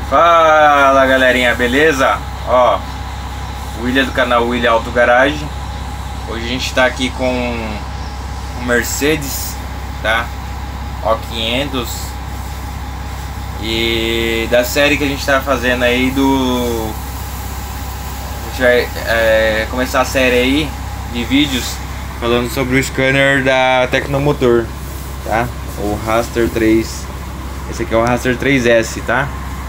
Fala galerinha, beleza? Ó, William do canal William Auto Garage. Hoje a gente tá aqui com um Mercedes, tá? O500. E da série que a gente tá fazendo aí do... A gente vai começar a série aí de vídeos falando sobre o scanner da Tecnomotor, tá? O Raster 3. Esse aqui é o Raster 3S, tá?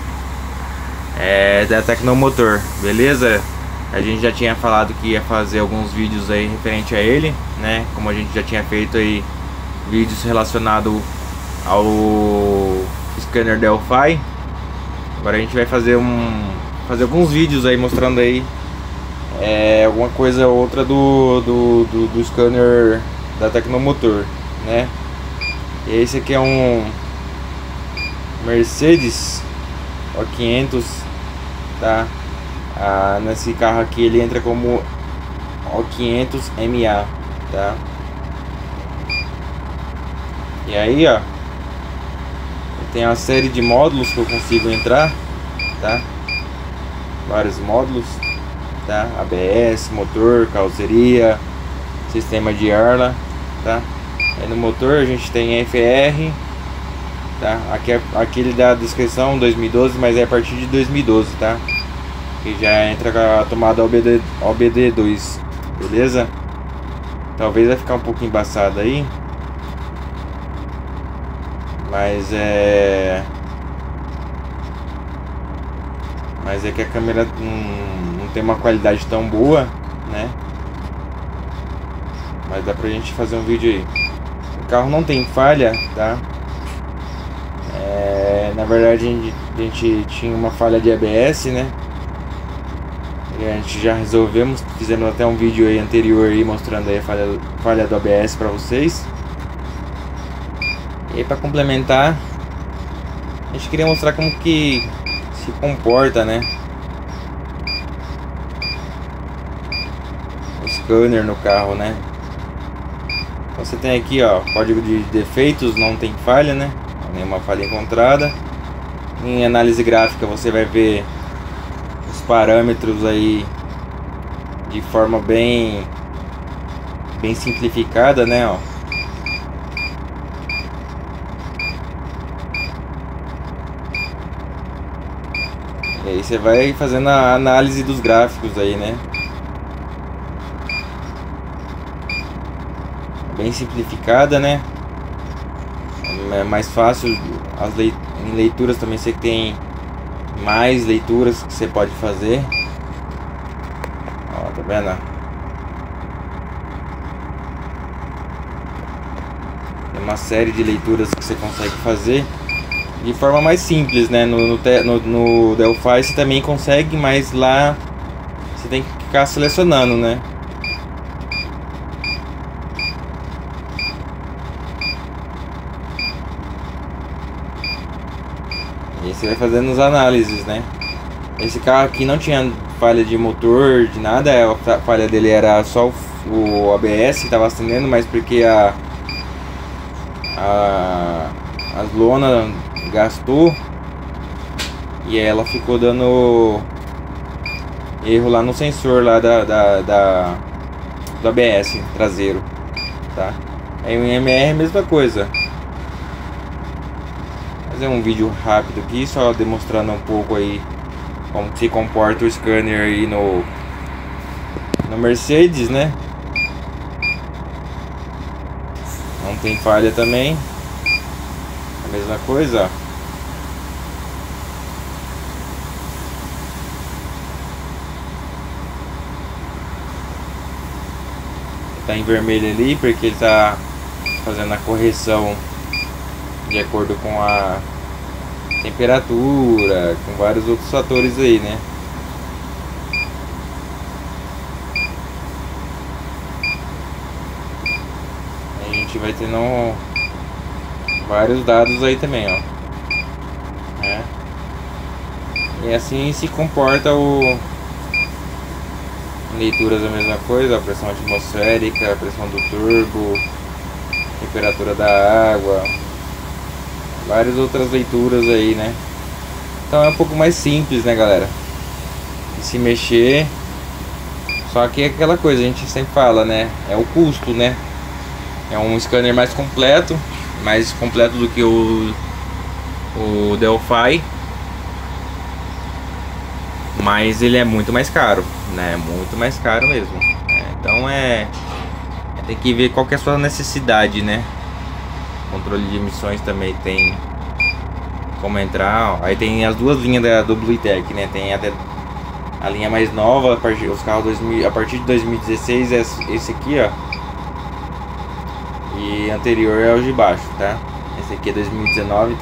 É da Tecnomotor, beleza? A gente já tinha falado que ia fazer alguns vídeos aí referente a ele, né? Como a gente já tinha feito aí vídeos relacionados ao scanner Delphi. Agora a gente vai fazer alguns vídeos aí mostrando aí alguma coisa ou outra do scanner da Tecnomotor, né? E esse aqui é um Mercedes O500, tá? Nesse carro aqui ele entra como O500MA, tá? E aí, ó, tem uma série de módulos que eu consigo entrar, tá? Vários módulos, tá? ABS, motor, carroceria, sistema de ar, tá? Aí no motor a gente tem FR, tá? Aqui ele dá a descrição 2012, mas é a partir de 2012, tá? Que já entra com a tomada OBD2, beleza? Talvez vai ficar um pouco embaçado aí, mas é que a câmera não tem uma qualidade tão boa, né? Mas dá pra gente fazer um vídeo aí. O carro não tem falha, tá? Na verdade a gente tinha uma falha de ABS, né? E a gente já resolvemos, fizemos até um vídeo aí anterior aí mostrando aí a falha do ABS pra vocês. E aí, pra complementar, a gente queria mostrar como que se comporta, né, o scanner no carro, né? Então você tem aqui, ó, código de defeitos, não tem falha, né? Nenhuma falha encontrada. Em análise gráfica você vai ver os parâmetros aí de forma bem simplificada, né, ó. E aí você vai fazendo a análise dos gráficos aí, né? Bem simplificada, né? É mais fácil. Em leituras também você tem mais leituras que você pode fazer. Ó, tá vendo? Tem uma série de leituras que você consegue fazer de forma mais simples, né? No Delphi você também consegue, mas lá você tem que ficar selecionando, né? E você vai fazendo as análises, né? Esse carro aqui não tinha falha de motor, de nada. A falha dele era só o ABS que estava acendendo, mas porque as lonas gastou e ela ficou dando erro lá no sensor lá do ABS traseiro, tá? Aí o MR é a mesma coisa. Fazer um vídeo rápido aqui, só demonstrando um pouco aí como se comporta o scanner aí no Mercedes, né? Não tem falha também. A mesma coisa, ó. Tá em vermelho ali porque ele tá fazendo a correção de acordo com a temperatura, com vários outros fatores aí, né? A gente vai tendo vários dados aí também, ó. E assim se comporta leituras a mesma coisa, a pressão atmosférica, a pressão do turbo, temperatura da água, várias outras leituras aí, né? Então é um pouco mais simples, né, galera, de se mexer. Só que é aquela coisa, a gente sempre fala, né, é o custo, né. É um scanner mais completo do que o Delphi, mas ele é muito mais caro, né, muito mais caro mesmo. Então tem que ver qual que é a sua necessidade, né. Controle de emissões também tem como entrar, ó. Aí tem as duas linhas da WTEC, né, tem até a linha mais nova, os carros a partir de 2016 é esse aqui, ó. E anterior é o de baixo, tá? Esse aqui é 2019,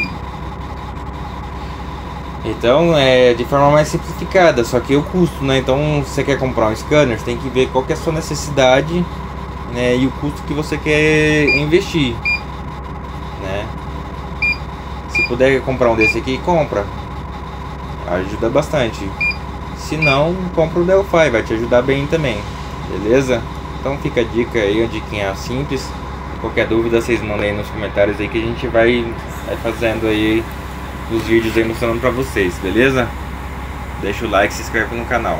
então é de forma mais simplificada, só que o custo, né? Então, se você quer comprar um scanner, você tem que ver qual que é a sua necessidade, né? E o custo que você quer investir, né? Se puder comprar um desse aqui, compra. Ajuda bastante. Se não, compra o Delphi, vai te ajudar bem também. Beleza? Então fica a dica aí, uma diquinha simples. Qualquer dúvida, vocês mandem aí nos comentários aí que a gente vai fazendo aí os vídeos aí mostrando pra vocês, beleza? Deixa o like e se inscreve no canal.